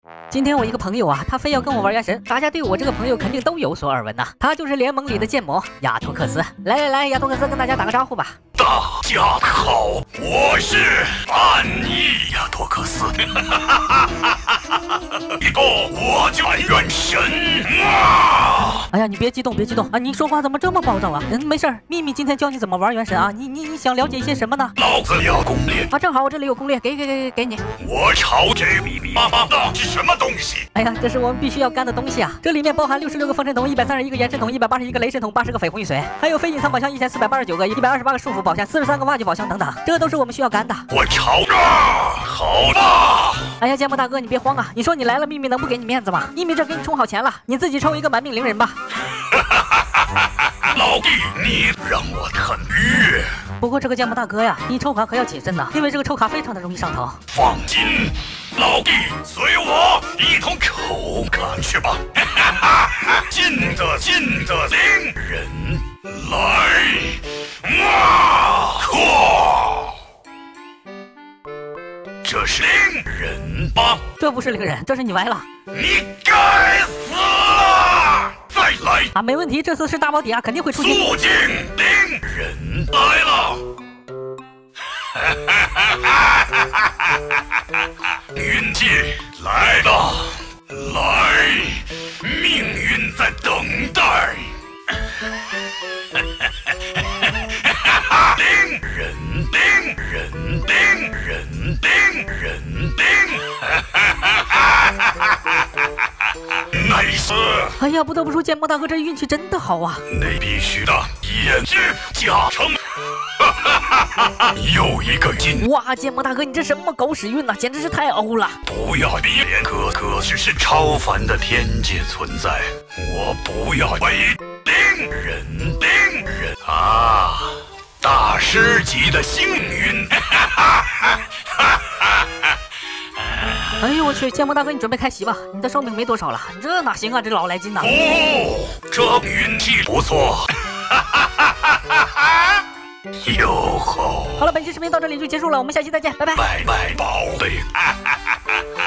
今天我一个朋友啊，他非要跟我玩原神，大家对我这个朋友肯定都有所耳闻呐。他就是联盟里的剑魔亚托克斯。来，亚托克斯跟大家打个招呼吧。 大家好，我是安妮亚托克斯。以后我就玩原神啊！ 哎呀，你别激动啊！你说话怎么这么暴躁啊？没事儿，秘密今天教你怎么玩原神啊。你想了解一些什么呢？ 老子要攻略啊！正好我这里有攻略，给你。 我朝这密密麻麻的是什么东西？ 哎呀，这是我们必须要干的东西啊！这里面包含66个风神筒、131个延伸筒、181个雷神筒、80个绯红玉髓，还有非隐藏宝箱1489个、128个束缚宝箱、43个挖掘宝箱等等，这都是我们需要干的。 我朝好吧。 哎呀，剑魔大哥，你别慌啊！你说你来了，秘密能不给你面子吗？秘密这给你充好钱了，你自己抽一个满命灵人吧。 老弟，你让我很愉悦。 不过这个剑魔大哥呀，你抽卡可要谨慎呐，因为这个抽卡非常的容易上头。 放心，老弟，随我一同抽卡去吧。进的灵人来啊！这是灵人吗？ 这不是灵人，这是你歪了。 你该死了！再来啊，没问题，这次是大保底啊，肯定会出现。 肃静，灵人来了！运气来了，来，命运在等待。灵人，nice！ 哎呀，不得不说，剑魔大哥这运气真的好啊！ 那必须的，演技加成。又一个金！ 哇，剑魔大哥，你这什么狗屎运呐，简直是太欧了！ 不要逼脸，哥只是超凡的天界存在，我不要为灵人啊！大师级的幸运！ 哎呦我去，剑魔大哥，你准备开席吧，你的寿命没多少了，这哪行啊，这老来劲呐！ 哦，这运气不错。哟吼！ 好了，本期视频到这里就结束了，我们下期再见，拜拜。 拜拜，宝贝。